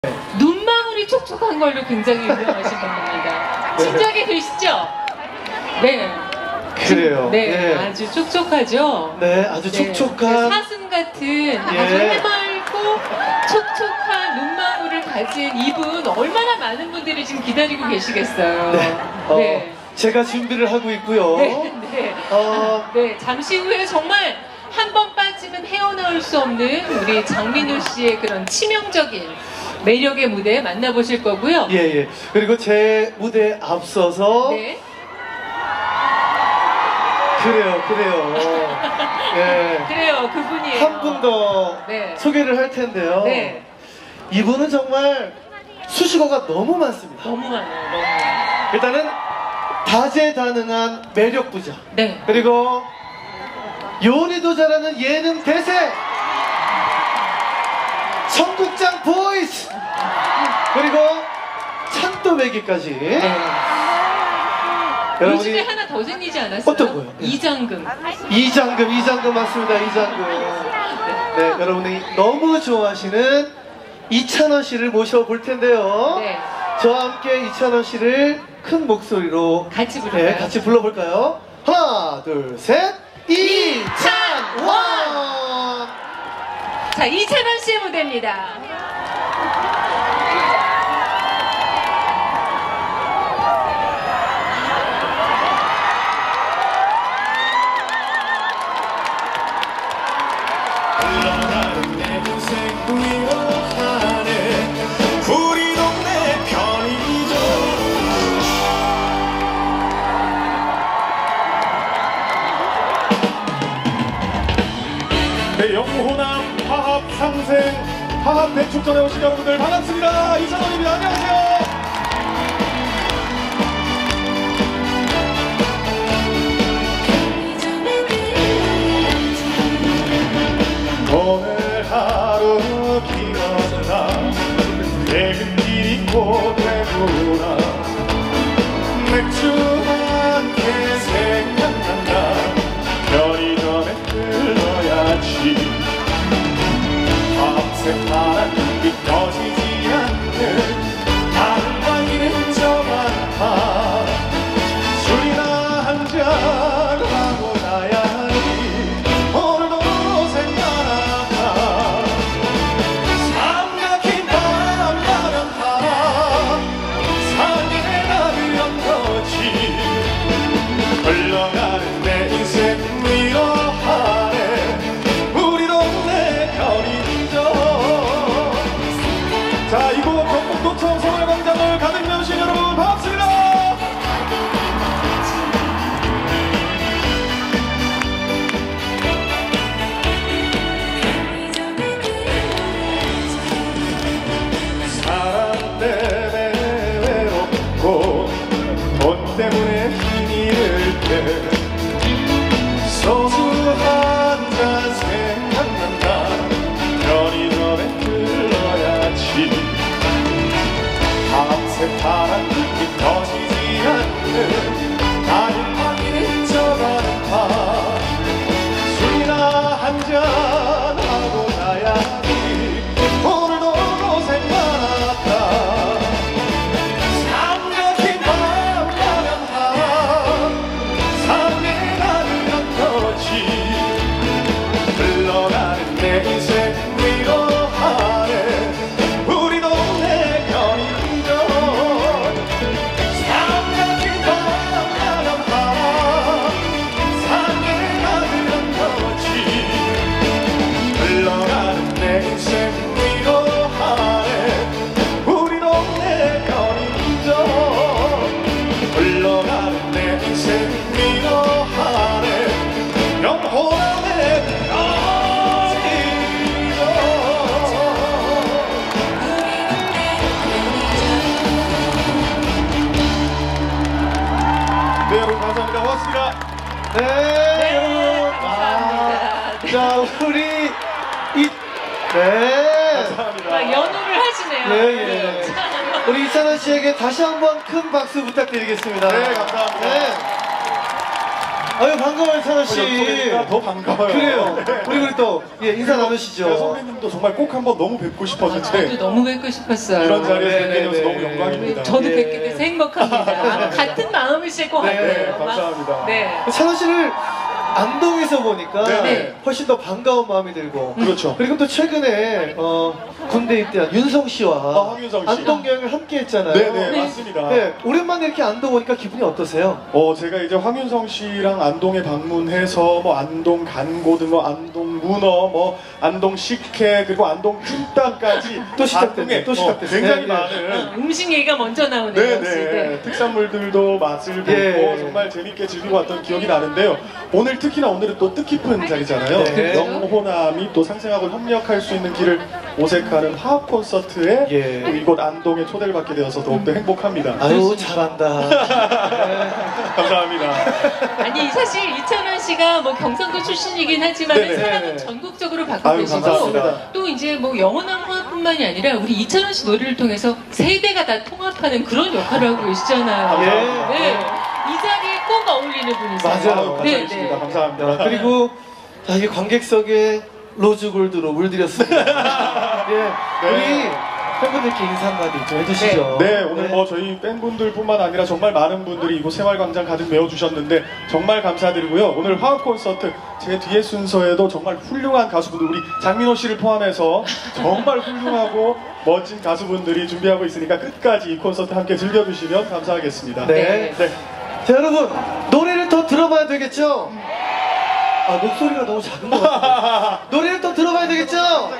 눈망울이 촉촉한 걸로 굉장히 유명하신 분입니다. 짐작이 되시죠? 네. 그래요. 네, 네. 아주 촉촉하죠? 네, 아주 촉촉한. 사슴 같은 아주 해맑고 촉촉한 눈망울을 가진 이분 얼마나 많은 분들이 지금 기다리고 계시겠어요. 네. 제가 준비를 하고 있고요. 네, 잠시 후에 정말 한 번 빠지면 헤어나올 수 없는 우리 장민호 씨의 그런 치명적인 매력의 무대 만나보실 거고요. 예. 그리고 제 무대에 앞서서. 네. 그래요. 예. 그래요, 그분이에요. 한 분 더 소개를 할 텐데요. 네. 이분은 정말 수식어가 너무 많습니다. 너무 많아요. 일단은 다재다능한 매력 부자. 네. 그리고 요리도 잘하는 예능 대세. 청국장 보이스. 그리고 찬또배기까지. 요즘에 하나 더 생기지 않았어요? 어떤 거요? 이장금 맞습니다. 이장금. 네, 여러분이 너무 좋아하시는 이찬원 씨를 모셔볼 텐데요. 네. 저와 함께 이찬원 씨를 큰 목소리로 같이 부를까요? 네, 같이 불러볼까요? 하나, 둘, 셋. 이찬원! 자, 이찬원 씨의 무대입니다. 네, 영호남 화합 상생 화합 대축전에 오신 여러분들 반갑습니다. 이찬원입니다. 안녕하세요. 오늘 하루 길었다 내근 길 있고 되구나 맥주 한 개 생각난다 편의점에 들러야지 밤새 파란 빛 꺼지지 않는 다른 방이는 저 많다 술이나 한잔 하고 나야지 오늘도 생각나다 삼각힌 바람 가면 바람 산에나 그런 거지 흘러가는 내 인생 위로하네 우리 동네 거리죠. 자, 이곳 경북도청 서울광장을 가득 메우신 여러분 반갑습니다. 사람 때문에 외롭고 돈 때문에 힘이 잃을 때 소주 한잔 생각난다 편의점에 들러야지 밤새 파란 불빛 꺼지지 않는 다른 방이는 저 많다 술이나 한잔 하고 나야지 오늘도 생각났다 삼각힌 바람 가면 바람 산에나 그런 거지 흘러가는 내 인생 위로하네 우리 동네 거리죠 삼각힌 바람 가면 바람 산에나 그런 거지 흘러가는 내 인생 위로하네 우리 동네 거리죠 흘러가는 내 인생 위로하네 영혼의 거리죠. 네, 여러분 감사합니다. 고맙습니다. 네, 여러분. 감사합니다. 자, 우리 막 연호를 하시네요. 네. 우리 이찬원 씨에게 다시 한번 큰 박수 부탁드리겠습니다. 네, 감사합니다. 아유 반가워요 찬원 씨. 여쭤보니까 더 반가워요. 그래요. 네. 우리 또 예, 인사 제가 나누시죠. 선배님도 정말 꼭 한번 너무 뵙고 싶었는데 저도 너무 뵙고 싶었어요. 이런 자리에서 뵙게 네네네. 돼서 너무 영광입니다. 저도 예. 뵙게 돼서 행복합니다. 같은 마음이실 것 네, 같아요. 감사합니다. 네. 찬원 씨를 안동에서 보니까 네네. 훨씬 더 반가운 마음이 들고 그렇죠. 그리고 또 최근에 군대 입대한 윤성 씨와 황윤성 씨. 안동 여행을 함께 했잖아요. 네네, 맞습니다. 네, 오랜만에 이렇게 안동 오니까 기분이 어떠세요? 제가 이제 황윤성 씨랑 안동에 방문해서 뭐 안동 간고등, 뭐 안동 문어, 뭐 안동 식혜, 그리고 안동 찜닭까지 또 시작됐네, 안동에 또 시작됐어요. 굉장히 네, 네. 많은 음식 얘기가 먼저 나오네요. 네네 역시. 네. 특산물들도 맛을 보고 예. 정말 재밌게 즐기고 왔던 기억이 나는데요. 오늘 특히나 오늘은 또 뜻깊은 자리잖아요. 네. 영호남이 또 상생하고 협력할 수 있는 길을 모색하는 화합 콘서트에 예. 또 이곳 안동에 초대를 받게 되어서 더욱더 행복합니다. 아유 잘한다. 네. 감사합니다. 아니 사실 이찬원 씨가 뭐 경상도 출신이긴 하지만 네네. 사랑은 전국적으로 받고 아유, 계시고 감사합니다. 또 이제 뭐 영원한 화합뿐만이 아니라 우리 이찬원 씨 노래를 통해서 세대가 다 통합하는 그런 역할을 하고 계시잖아요. 감사합니다. 네. 이 자리에 꼭 어울리는 분이세요. 맞아요. 감사합니다. 감사합니다. 그리고 자, 이 관객석에 로즈골드로 물들였습니다. 예, 우리 팬분들께 인사 한마디 좀 해주시죠. 네, 오늘 뭐 저희 팬분들뿐만 아니라 정말 많은 분들이 이곳 새마을광장 가득 메워주셨는데 정말 감사드리고요. 오늘 화합 콘서트 제 뒤에 순서에도 정말 훌륭한 가수분들, 우리 장민호 씨를 포함해서 정말 훌륭하고 멋진 가수분들이 준비하고 있으니까 끝까지 이 콘서트 함께 즐겨주시면 감사하겠습니다. 네. 네. 자, 여러분 노래를 더 들어봐야 되겠죠? 아, 목소리가 너무 작은 것 같아요. 노래를 더 들어봐야 되겠죠?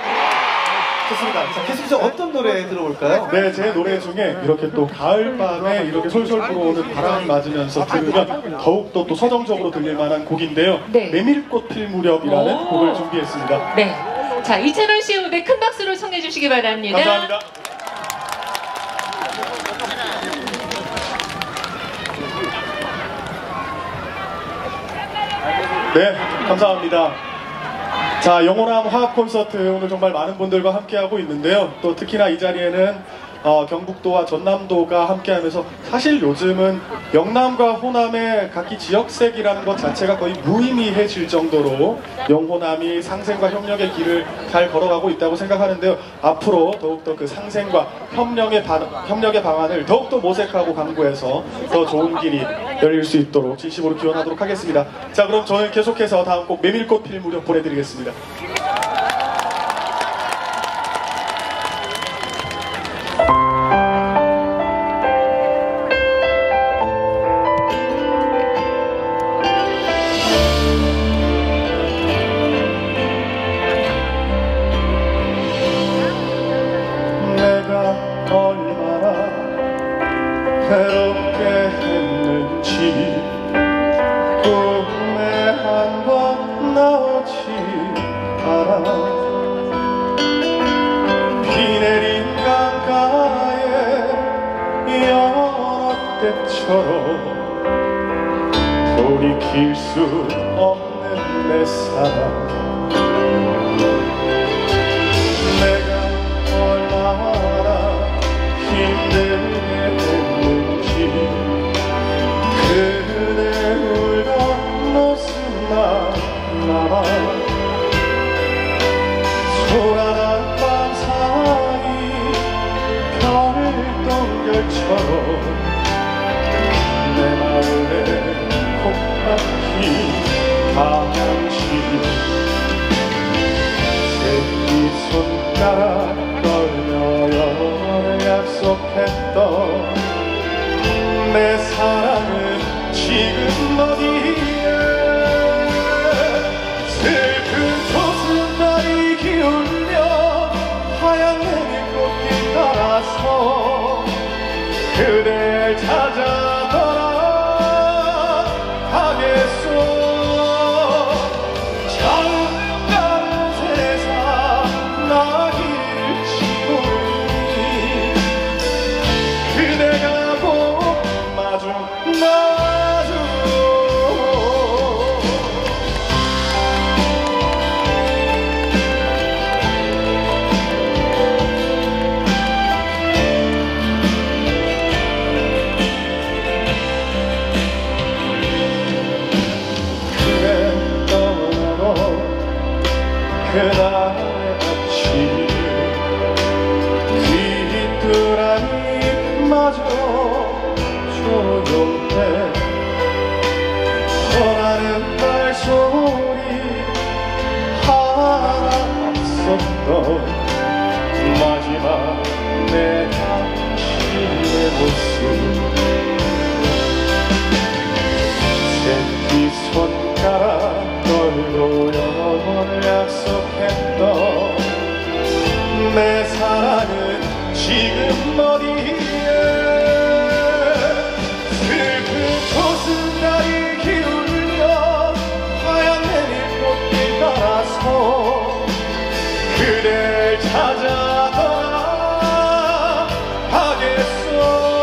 좋습니다. 자, 계속해서 어떤 노래 들어볼까요? 네, 제 노래 중에 이렇게 또 가을밤에 이렇게 솔솔 불어오는 바람이 맞으면서 들으면 더욱더 또 서정적으로 들릴 만한 곡인데요. 네. 메밀꽃 필 무렵이라는 오. 곡을 준비했습니다. 네. 자, 이찬원 씨의 무대 큰 박수로 청해 주시기 바랍니다. 감사합니다. 네, 감사합니다. 자, 영호남 화합 콘서트 오늘 정말 많은 분들과 함께하고 있는데요. 또 특히나 이 자리에는 경북도와 전남도가 함께하면서 사실 요즘은 영남과 호남의 각기 지역색이라는 것 자체가 거의 무의미해질 정도로 영호남이 상생과 협력의 길을 잘 걸어가고 있다고 생각하는데요. 앞으로 더욱더 그 상생과 협력의 방안을 더욱더 모색하고 강구해서 더 좋은 길이 열릴 수 있도록 진심으로 기원하도록 하겠습니다. 자, 그럼 저는 계속해서 다음 곡 메밀꽃 필 무렵 보내드리겠습니다. 내가 얼마나 괴롭게 했는지 꿈에 한 번 나오지 않아. 비 내린 강가에 여러 때처럼 돌이킬 수 없는 내 사랑. 내가 얼마나 힘들게 했는지 그대 울던 모습만 남아. 소란한 밤 사이 별똥별처럼 내 마음에 콕 박힌 당신. 새끼손가락 떨며 약속했던 내 사랑은 지금 어디에. 슬픈 소승달이 기울며 하얀 메밀꽃길 따라서 그댈 찾아 떠나가겠소. 그대가 내 당신의 모습 새끼 손가락 걸고 영원을 약속했던 내 사랑은 지금 어디에 슬픈 초승달이 기울며 하얀 내밀꽃길 따라서 그댈 찾아 떠나가겠어.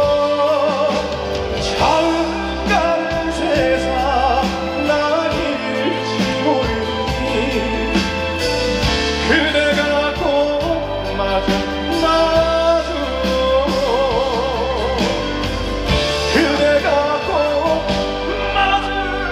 처음 가는 세상 날 잃지 모르니 그대가 꼭 맞은 그대가 꼭 맞은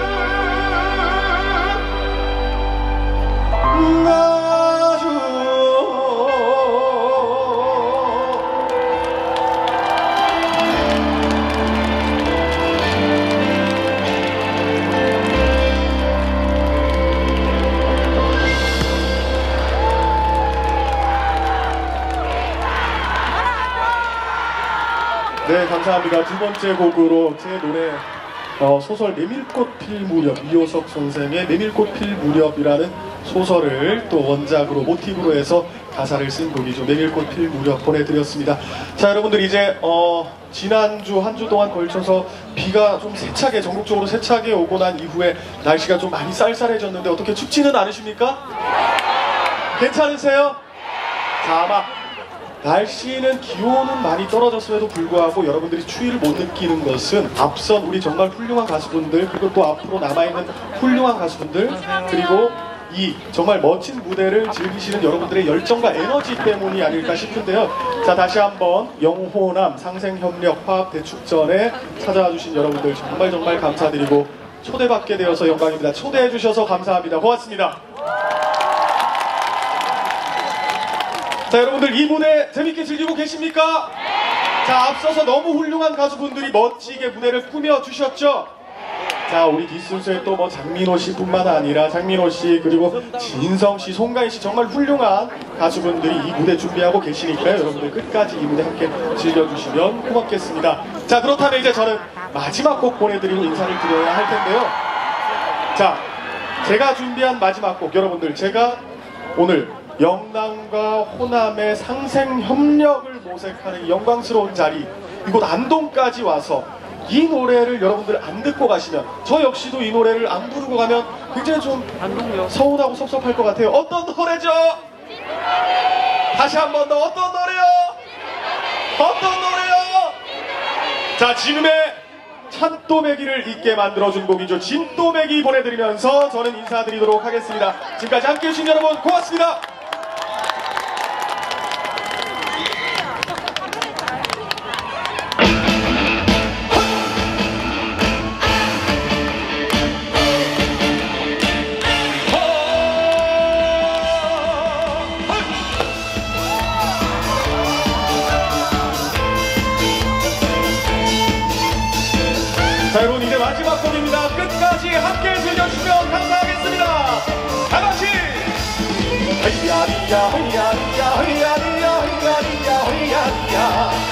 네, 감사합니다. 두 번째 곡으로 제 노래 소설 메밀꽃 필 무렵, 이호석 선생의 메밀꽃 필 무렵이라는 소설을 또 원작으로 모티브로 해서 가사를 쓴 곡이죠. 메밀꽃 필 무렵 보내드렸습니다. 자, 여러분들 이제 지난주 한 주 동안 걸쳐서 비가 좀 세차게 전국적으로 세차게 오고 난 이후에 날씨가 좀 많이 쌀쌀해졌는데 어떻게 춥지는 않으십니까? 괜찮으세요? 자, 아마 날씨는 기온은 많이 떨어졌음에도 불구하고 여러분들이 추위를 못 느끼는 것은 앞선 우리 정말 훌륭한 가수분들, 그리고 또 앞으로 남아있는 훌륭한 가수분들, 그리고 이 정말 멋진 무대를 즐기시는 여러분들의 열정과 에너지 때문이 아닐까 싶은데요. 자, 다시 한번 영호남 상생협력화합대축전에 찾아와 주신 여러분들 정말 감사드리고 초대받게 되어서 영광입니다. 초대해 주셔서 감사합니다. 고맙습니다. 자, 여러분들 이 무대 재밌게 즐기고 계십니까? 자, 앞서서 너무 훌륭한 가수분들이 멋지게 무대를 꾸며주셨죠? 자, 우리 뒷순서에 또 뭐 장민호 씨 뿐만 아니라 장민호 씨, 그리고 진성 씨, 송가인 씨 정말 훌륭한 가수분들이 이 무대 준비하고 계시니까요. 여러분들 끝까지 이 무대 함께 즐겨주시면 고맙겠습니다. 자, 그렇다면 이제 저는 마지막 곡 보내드리고 인사를 드려야 할 텐데요. 자, 제가 준비한 마지막 곡, 여러분들 제가 오늘 영남과 호남의 상생협력을 모색하는 영광스러운 자리, 이곳 안동까지 와서 이 노래를 여러분들 안 듣고 가시면, 저 역시도 이 노래를 안 부르고 가면 굉장히 좀 서운하고 섭섭할 것 같아요. 어떤 노래죠? 다시 한 번 더, 어떤 노래요? 어떤 노래요? 자, 지금의 찬또배기를 잊게 만들어준 곡이죠. 진또배기 보내드리면서 저는 인사드리도록 하겠습니다. 지금까지 함께해 주신 여러분 고맙습니다. 자, 여러분 이제 마지막 곡입니다. 끝까지 함께 즐겨주시면 감사하겠습니다. 다같이 하이야리야 하이야리야 하이야리야 하이야리야 하이야리야